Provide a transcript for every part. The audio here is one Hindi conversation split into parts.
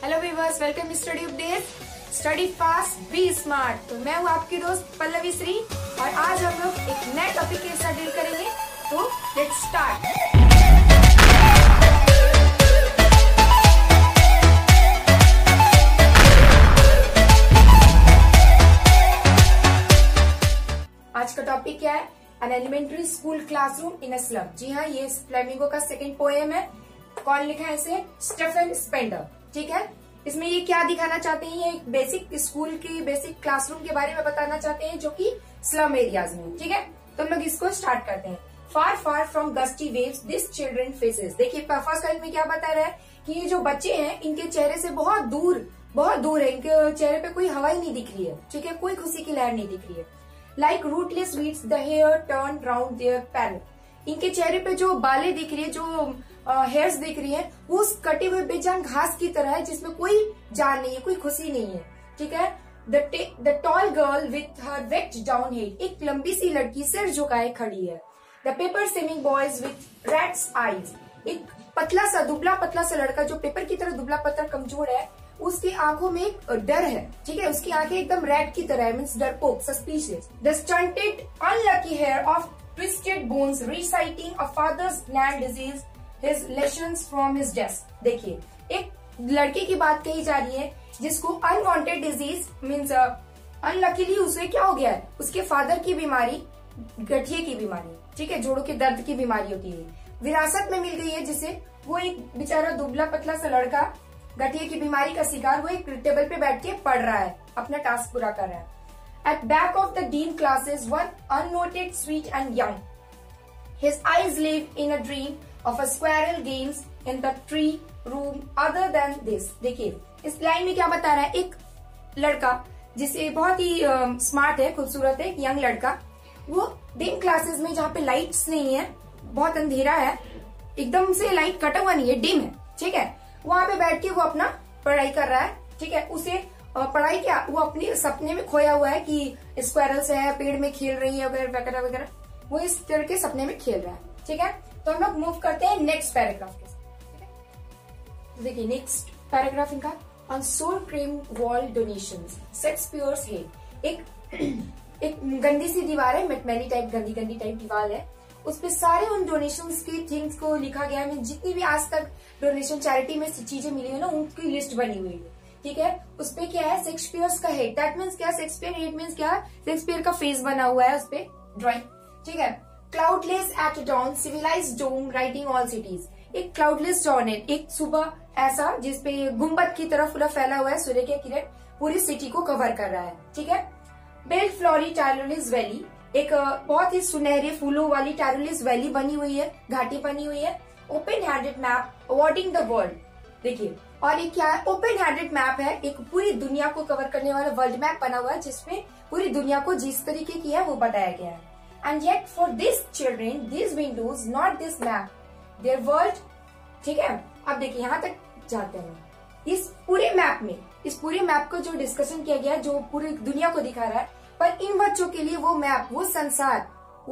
Hello viewers, welcome study Updesh. Study fast be smart. तो मैं हूँ आपकी दोस्त पल्लवी श्री और आज हम लोग एक नए टॉपिक के साथ डील करेंगे। तो लेट्स स्टार्ट। आज का टॉपिक क्या है? An elementary school classroom in a slum. जी हाँ, ये फ्लेमिंगो का सेकंड पोएम है। कौन लिखा है इसे? Stephen Spender. ठीक है, इसमें ये क्या दिखाना चाहते हैं? ये एक बेसिक स्कूल की बेसिक क्लासरूम के बारे में बताना चाहते हैं जो कि स्लम एरियाज में। ठीक है, तो हम लोग इसको स्टार्ट करते हैं। Far far from gusty waves this children faces. देखिए फर्स्ट लाइन में क्या बता रहा है कि ये जो बच्चे हैं इनके चेहरे से बहुत दूर है, इनके चेहरे पे कोई हवा ही नहीं दिख रही है। ठीक है, कोई खुशी की लहर नहीं दिख रही है। Like rootless weeds the hair turn round their pan. इनके चेहरे पे जो बालें दिख रही है, जो हेयर्स दिख रही है, वो उस कटे हुए बेजान घास की तरह है जिसमें कोई जान नहीं है, कोई खुशी नहीं है। ठीक है, the tall girl with her weighed down head. एक लंबी सी लड़की सिर झुकाए खड़ी है। The paper seeming boys with rat's eyes. एक पतला सा दुबला पतला सा लड़का जो पेपर की तरह दुबला पतला कमजोर है, उसकी आंखों में एक डर है। ठीक है, उसकी आंखें एकदम रैट की तरह है, मीन्स डरपोक, suspicious. The stunted unlucky heir of twisted bones reciting a father's gland disease his lessons from his desk। देखिए, एक लड़के की बात कही जा रही है जिसको अनवांटेड डिजीज मीन्स अनलकीली उसे क्या हो गया है, उसके फादर की बीमारी, गठिए की बीमारी, ठीक है, जोड़ों के दर्द की बीमारी होती है, विरासत में मिल गई है, जिसे वो एक बेचारा दुबला पतला सा लड़का गठिए की बीमारी का शिकार, वो एक टेबल पे बैठ के पढ़ रहा है, अपना टास्क पूरा कर रहा है। At back of the dim classes one unnoted sweet and young, his eyes live in a dream of a squirrel games in the tree room other than this। देखिए इस लाइन में क्या बता रहा है? एक लड़का जिसे बहुत ही स्मार्ट है, खूबसूरत है, एक यंग लड़का, वो डिम क्लासेस में जहाँ पे लाइट्स नहीं है, बहुत अंधेरा है, एकदम से लाइट कटा हुआ नहीं है, डिम है, ठीक है, वहां पे बैठ के वो अपना पढ़ाई कर रहा है। ठीक है, उसे पढ़ाई क्या, वो अपने सपने में खोया हुआ है कि स्क्वायरल्स है, पेड़ में खेल रही है वगैरह वगैरह, वो इस तरह के सपने में खेल रहा है। ठीक है, तो हम लोग मूव करते हैं नेक्स्ट पैराग्राफ के साथ। ठीक है, देखिए नेक्स्ट पैराग्राफ इनका on sour cream wall donations Shakespeare's head. एक गंदी सी दीवार है, मेटमेली टाइप, गंदी टाइप दीवार है, उस पे सारे उन डोनेशंस की थिंग्स को लिखा गया है। जितनी भी आज तक डोनेशन चैरिटी में चीजें मिली है ना, उनकी लिस्ट बनी हुई है। ठीक है, उस पे क्या है? शेक्सपियर्स का हेड। दैट मीन्स क्या? शेक्सपियर हेड मीन्स क्या? शेक्सपियर का फेस बना हुआ है उस पे, ड्रॉइंग। ठीक है, cloudless at dawn civilised dome riding all cities. एक क्लाउडलेस डॉन है, एक सुबह ऐसा जिसपे गुम्बद की तरफ पूरा फैला हुआ है, सूर्य के किरण पूरी सिटी को कवर कर रहा है। ठीक है, बेल्ट फ्लोरी टायरोलिस वैली, एक बहुत ही सुनहरे फूलों वाली टायरोलिस वैली बनी हुई है, घाटी बनी हुई है। Open handed map awarding the world. देखिए, और ये क्या है? ओपन हैंडेड मैप है, एक पूरी दुनिया को कवर करने वाला वर्ल्ड मैप बना हुआ है, जिसमें पूरी दुनिया को जिस तरीके की है वो बताया गया है। And yet for these children, these windows, not this map, their world। ठीक है, अब देखिए यहाँ तक जाते हैं। इस पूरे मैप को जो डिस्कशन किया गया, जो पूरी दुनिया को दिखा रहा है, पर इन बच्चों के लिए वो मैप, वो संसार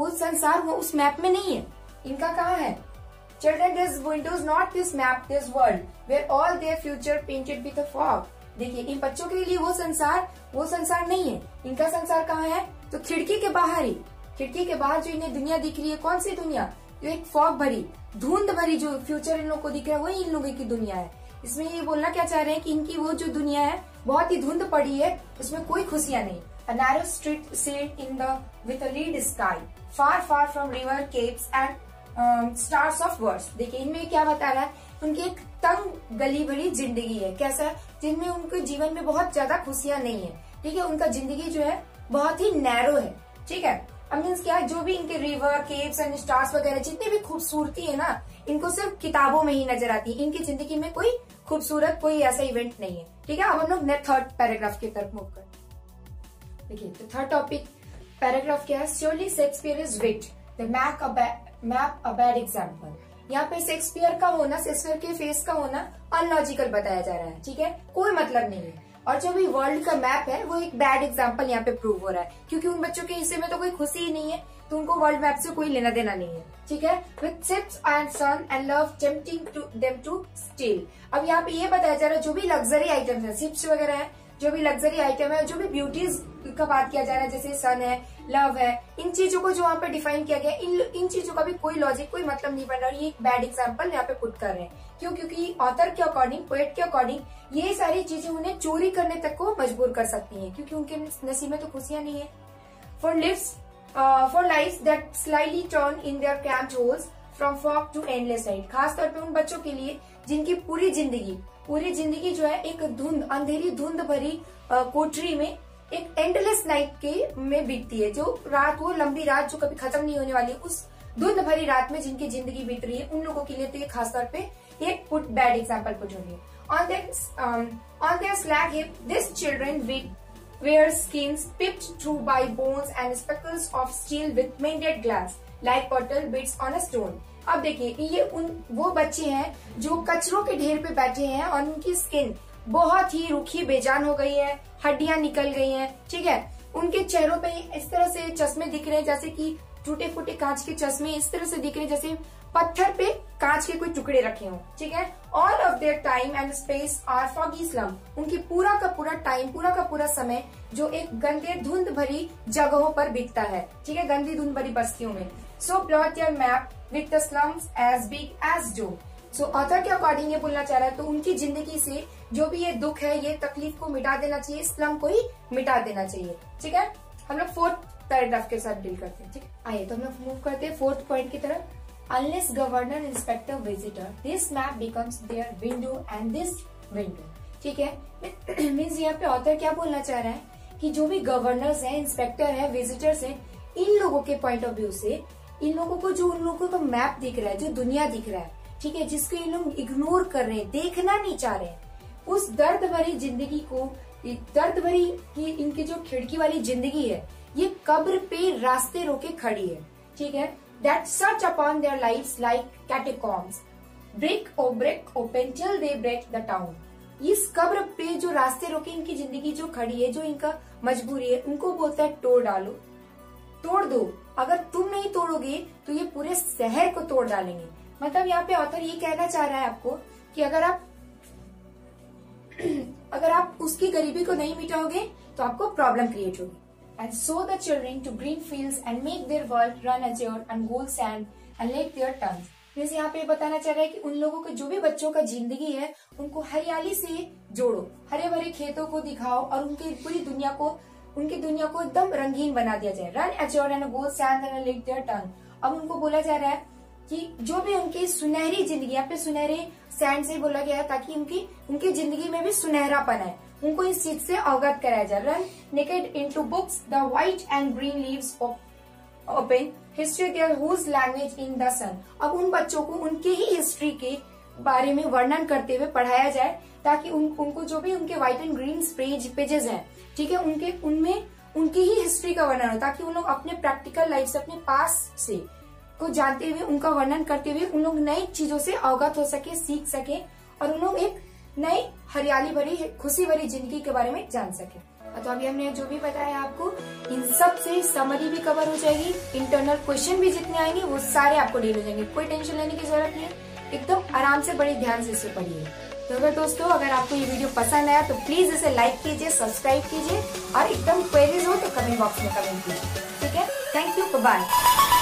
वो उस मैप में नहीं है। इनका कहाँ है? Children, these windows, not this map, this world, where all their future painted with a fog। देखिए, इन बच्चों के लिए वो संसार नहीं है। इनका संसार कहाँ है? तो खिड़की के बाहर ही, खिड़की के बाहर जो इन्हें दुनिया दिख रही है, कौन सी दुनिया? जो एक फॉग भरी, धुंध भरी जो फ्यूचर इन लोगों को दिख रहा है, वही इन लोगों की दुनिया है। इसमें ये बोलना क्या चाह रहे हैं कि इनकी वो जो दुनिया है बहुत ही धुंध पड़ी है, उसमें कोई खुशियां नहीं। A narrow street sailed in the with a lead sky, far far from river, caves and stars of words। देखिए इनमें क्या बता रहा है? उनकी एक तंग गली भरी जिंदगी है। कैसा? जिनमें उनके जीवन में बहुत ज्यादा खुशियां नहीं है। ठीक है, उनका जिंदगी जो है बहुत ही नैरो है। ठीक है, मीन्स क्या? जो भी इनके रिवर, केव्स एंड स्टार्स वगैरह जितनी भी खूबसूरती है ना, इनको सिर्फ किताबों में ही नजर आती है। इनकी जिंदगी में कोई खूबसूरत कोई ऐसा इवेंट नहीं है। ठीक है, अब हम लोग थर्ड पैराग्राफ की तरफ मूव करते हैं। देखिए, तो थर्ड टॉपिक पैराग्राफ क्या है? Surely Shakespeare is wit the map a bad example. यहाँ पे शेक्सपियर के फेस का होना अनलॉजिकल बताया जा रहा है। ठीक है, कोई मतलब नहीं है। और जो भी वर्ल्ड का मैप है वो एक बैड एग्जाम्पल यहाँ पे प्रूव हो रहा है, क्योंकि उन बच्चों के हिस्से में तो कोई खुशी ही नहीं है, तो उनको वर्ल्ड मैप से कोई लेना देना नहीं है, ठीक है। With ships and sun and love tempting to them to steal. अब यहाँ पे ये बताया जा रहा है जो भी लग्जरी आइटम्स है, शिप्स वगैरह है, जो भी लग्जरी आइटम है, जो भी ब्यूटीज का बात किया जा रहा है, जैसे सन है, लव है, इन चीजों को जो वहाँ पे डिफाइन किया गया, इन चीजों का भी कोई लॉजिक, कोई मतलब नहीं बन रहा। ये एक बैड एग्जाम्पल यहाँ पे पुट कर रहे हैं। क्यों? क्योंकि ऑथर के अकॉर्डिंग, पोएट के अकॉर्डिंग ये सारी चीजें उन्हें चोरी करने तक को मजबूर कर सकती हैं, क्योंकि उनके नसीब में तो खुशियां नहीं है। For lives that slightly turn in their cramped holes from fog to endless night. खास तौर पे उन बच्चों के लिए जिनकी पूरी जिंदगी जो है एक अंधेरी धुंध भरी कोठरी में एक एंडलेस नाइट के में बीतती है। जो रात, वो लंबी रात जो कभी खत्म नहीं होने वाली, उस धुंध भरी रात में जिनकी जिंदगी बीत रही है, उन लोगों के लिए तो ये खास तौर पे एक बैड एग्जाम्पल पुट हो रही है। On their slack hip, these children wear skins pipped through by bones and speckles of steel with mended glass, like pearl bits on a stone. अब देखिए, ये वो बच्चे हैं जो कचरों के ढेर पे बैठे हैं और उनकी स्किन बहुत ही रूखी बेजान हो गई है, हड्डियां निकल गई हैं, ठीक है। उनके चेहरों पे इस तरह से चश्मे दिख रहे हैं जैसे कि टूटे फूटे कांच के चश्मे इस तरह से दिख रहे हैं जैसे पत्थर पे कांच के कोई टुकड़े रखे हों, ठीक है। All of their time and space are foggy slum. उनकी पूरा का पूरा टाइम, पूरा का पूरा समय जो एक गंदे धुंध भरी जगहों पर बीतता है, ठीक है, गंदी धुंध भरी बस्तियों में। So plot your map with the slums as big as doom. So author के अकॉर्डिंग ये बोलना चाह रहा है, तो उनकी जिंदगी से जो भी ये दुख है, ये तकलीफ को मिटा देना चाहिए, स्लम को ही मिटा देना चाहिए, ठीक है। हम लोग 4th पैराग्राफ के साथ डील करते हैं, ठीक है। आइए तो हम लोग मूव करते हैं 4th पॉइंट की तरफ। Unless governor, inspector, visitor, this map becomes their window and this window, ठीक है। मीन्स यहाँ पे ऑथर क्या बोलना चाह रहा है कि जो भी गवर्नर्स हैं, इंस्पेक्टर है, विजिटर्स हैं, इन लोगों के पॉइंट ऑफ व्यू से इन लोगों को जो उन लोगों का मैप दिख रहा है, जो दुनिया दिख रहा है, ठीक है, जिसको ये लोग इग्नोर कर रहे हैं, देखना नहीं चाह रहे हैं, उस दर्द भरी जिंदगी को, दर्द भरी की इनकी जो खिड़की वाली जिंदगी है, ये कब्र पे रास्ते रोके खड़ी है, ठीक है। That search upon their lives like catacombs, brick or brick open till they break the town. इस कब्र पे जो रास्ते रोके इनकी जिंदगी जो खड़ी है, जो इनका मजबूरी है, उनको बोलता है तोड़ डालो, तोड़ दो। अगर तुम नहीं तोड़ोगे तो ये पूरे शहर को तोड़ डालेंगे। मतलब यहाँ पे ऑथर ये कहना चाह रहा है आपको कि अगर आप उसकी गरीबी को नहीं मिटाओगे तो आपको प्रॉब्लम क्रिएट होगी। And sow the children to green fields and make their world run azure and gold sand and let their tongues. जैसे यहाँ पे बताना चाह रहा है कि उन लोगों के जो भी बच्चों का जिंदगी है, उनको हरियाली से जोड़ो, हरे भरे खेतों को दिखाओ और उनकी पूरी दुनिया को, उनकी दुनिया को एकदम रंगीन बना दिया जाए। Run azure and gold sand and let their tongue. अब उनको बोला जा रहा है कि जो भी उनकी सुनहरी जिंदगी, यहाँ पे सुनहरे सैंड से बोला गया है ताकि उनकी जिंदगी में भी सुनहरापन है, उनको इस चीज से अवगत कराया जाए। Run naked into books the white and green leaves open history there whose language in the sun. अब उन बच्चों को उनके ही हिस्ट्री के बारे में वर्णन करते हुए पढ़ाया जाए ताकि उनको जो भी उनके व्हाइट एंड ग्रीन पेजेस हैं, ठीक है, उनमें उनकी ही हिस्ट्री का वर्णन हो, ताकि उन लोग अपने प्रैक्टिकल लाइफ से, अपने पास से को जानते हुए, उनका वर्णन करते हुए उन लोग नई चीजों से अवगत हो सके, सीख सके और उन लोग एक नई हरियाली भरी, खुशी भरी जिंदगी के बारे में जान सके। तो अभी हमने जो भी बताया आपको, इन सब से समरी भी कवर हो जाएगी, इंटरनल क्वेश्चन भी जितने आएंगे वो सारे आपको डील हो जाएंगे, कोई टेंशन लेने की जरूरत नहीं है, एकदम आराम से बड़े ध्यान से इसे पढ़िए। तो अगर दोस्तों, अगर आपको ये वीडियो पसंद आया तो प्लीज इसे लाइक कीजिए, सब्सक्राइब कीजिए और एकदम क्वेरीज हो तो कमेंट बॉक्स में कमेंट कीजिए, ठीक है। Thank you, bye.